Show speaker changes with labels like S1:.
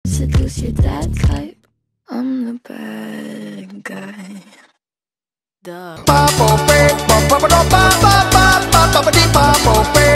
S1: seduce your dad type. I'm the bad guy. Duh.